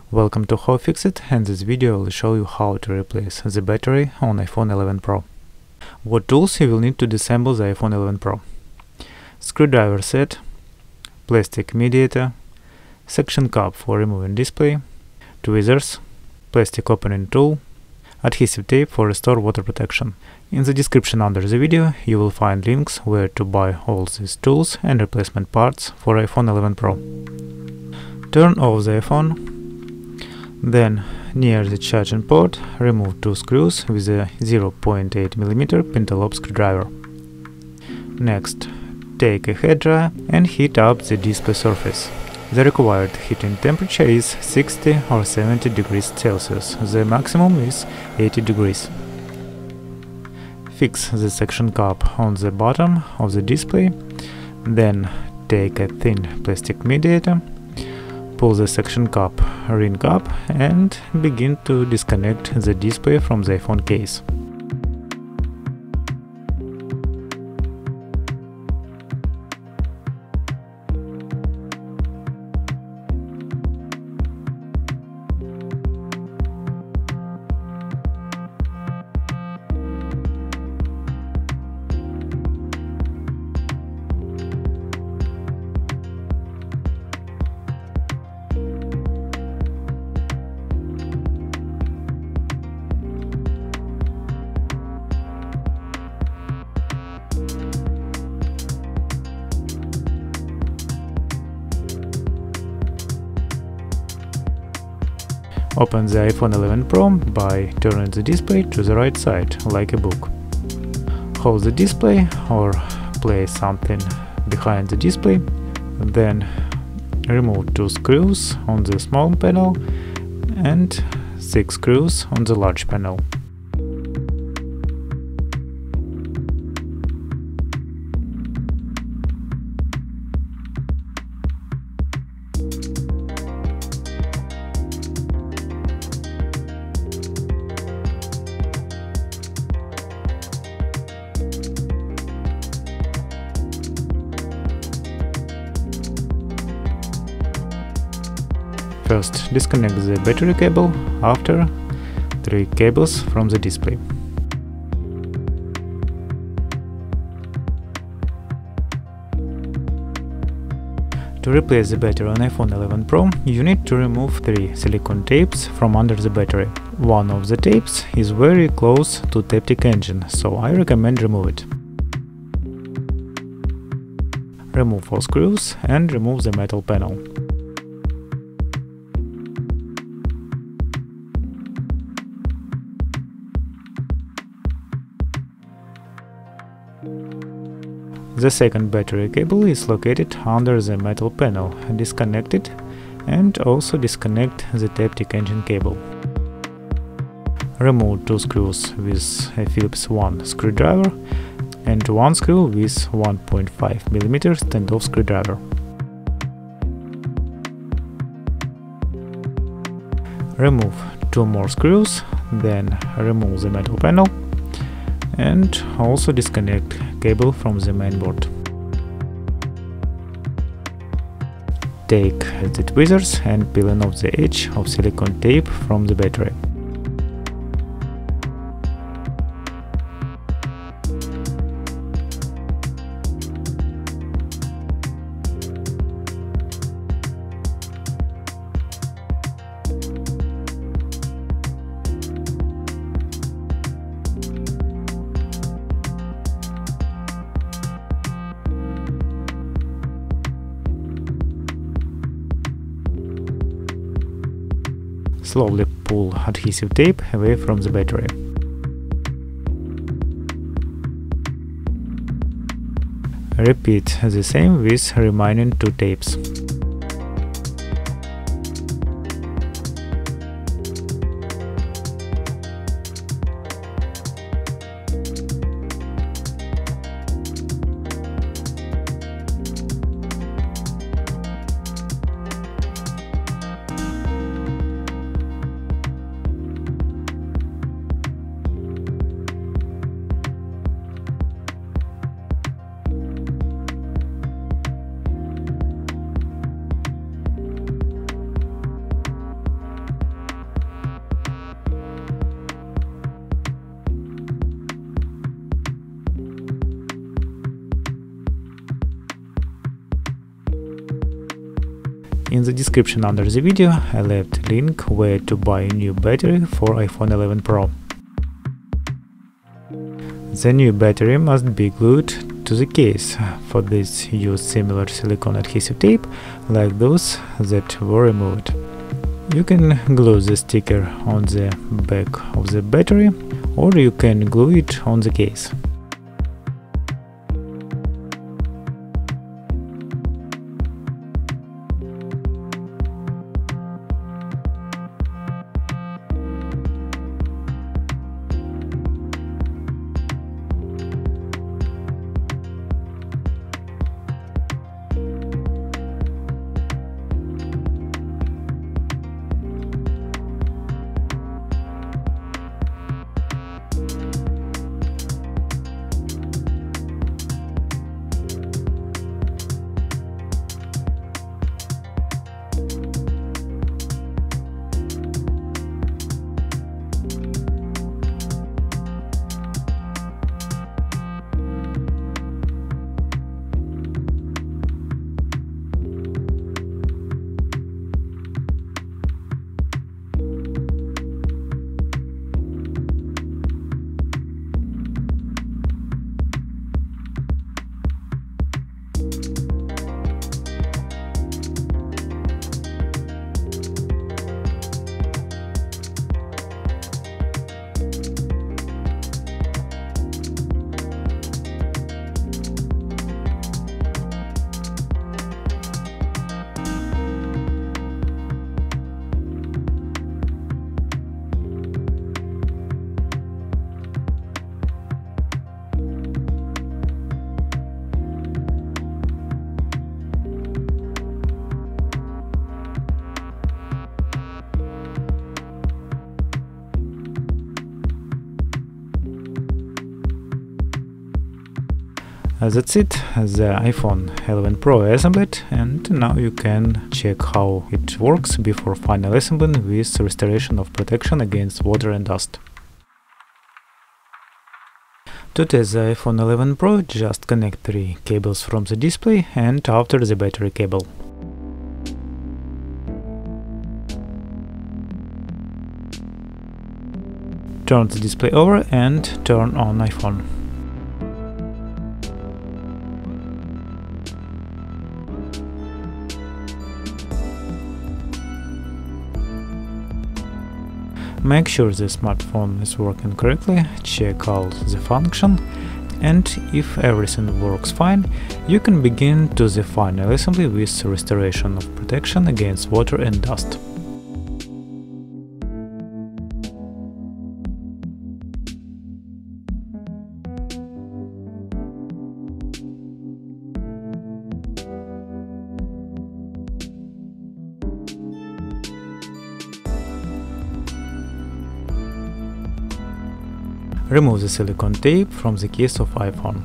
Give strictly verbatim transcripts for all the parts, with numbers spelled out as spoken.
Welcome to How-FixIT, and this video will show you how to replace the battery on iPhone eleven Pro. What tools you will need to disassemble the iPhone eleven Pro: screwdriver set, plastic mediator, suction cup for removing display, tweezers, plastic opening tool, adhesive tape for restore water protection. In the description under the video you will find links where to buy all these tools and replacement parts for iPhone eleven Pro. Turn off the iPhone, then near the charging port remove two screws with a zero point eight millimeter pentalobe screwdriver. Next, take a hairdryer and heat up the display surface. The required heating temperature is sixty or seventy degrees Celsius, the maximum is eighty degrees. Fix the suction cup on the bottom of the display, then take a thin plastic mediator, pull the suction cup ring up and begin to disconnect the display from the iPhone case. Open the iPhone eleven Pro by turning the display to the right side, like a book. Hold the display or place something behind the display, then remove two screws on the small panel and six screws on the large panel. First, disconnect the battery cable, after three cables from the display. To replace the battery on iPhone eleven Pro, you need to remove three silicone tapes from under the battery. One of the tapes is very close to Detaching engine, so I recommend remove it. Remove all screws and remove the metal panel. The second battery cable is located under the metal panel. Disconnect it and also disconnect the Detaching engine cable. Remove two screws with a Phillips one screwdriver and one screw with one point five millimeter standoff screwdriver. Remove two more screws, then remove the metal panel and also disconnect cable from the main board. Take the tweezers and peeling off the edge of silicone tape from the battery. Slowly pull adhesive tape away from the battery. Repeat the same with remaining two tapes. In the description under the video I left a link where to buy a new battery for iPhone eleven Pro. The new battery must be glued to the case. For this, use similar silicone adhesive tape like those that were removed. You can glue the sticker on the back of the battery, or you can glue it on the case. That's it, the iPhone eleven Pro assembled, and now you can check how it works before final assembling with restoration of protection against water and dust. To test the iPhone eleven Pro, just connect three cables from the display and after the battery cable. Turn the display over and turn on iPhone. Make sure the smartphone is working correctly, check out the function, and if everything works fine, you can begin to the final assembly with restoration of protection against water and dust. Remove the silicone tape from the case of iPhone.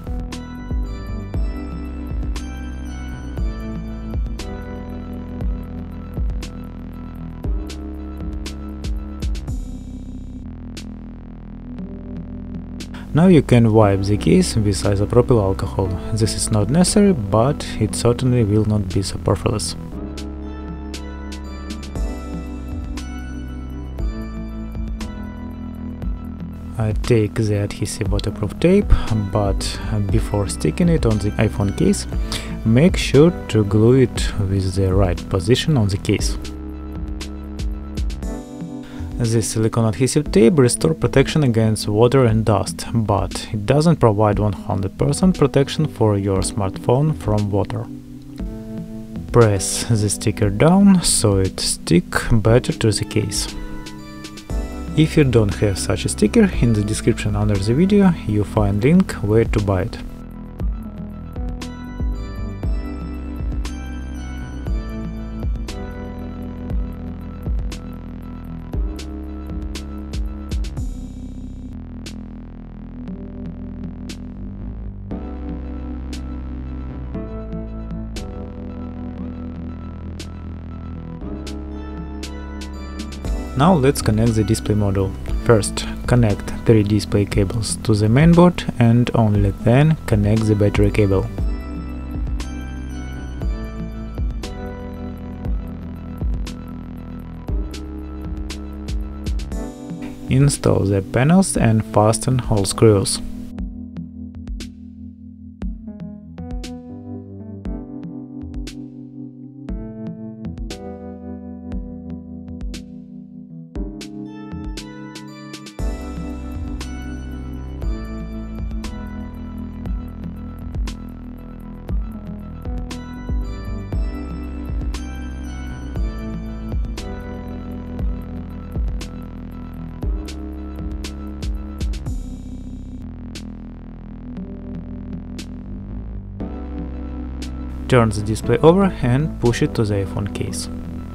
Now you can wipe the case with isopropyl alcohol. This is not necessary, but it certainly will not be superfluous. I take the adhesive waterproof tape, but before sticking it on the iPhone case, make sure to glue it with the right position on the case. This silicone adhesive tape restores protection against water and dust, but it doesn't provide one hundred percent protection for your smartphone from water. Press the sticker down so it sticks better to the case. If you don't have such a sticker, in the description under the video you find link where to buy it. Now let's connect the display module. First, connect three display cables to the mainboard and only then connect the battery cable. install the panels and fasten all screws. Turn the display over and push it to the iPhone case.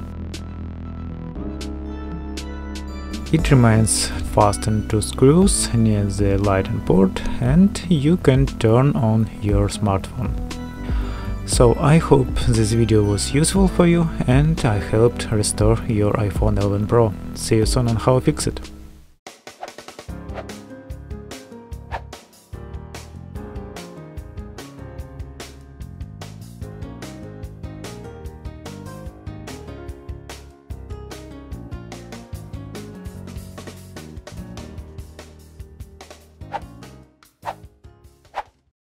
It remains fastened to screws near the lightning port, and you can turn on your smartphone. So I hope this video was useful for you and I helped restore your iPhone eleven Pro. See you soon on How-FixIT.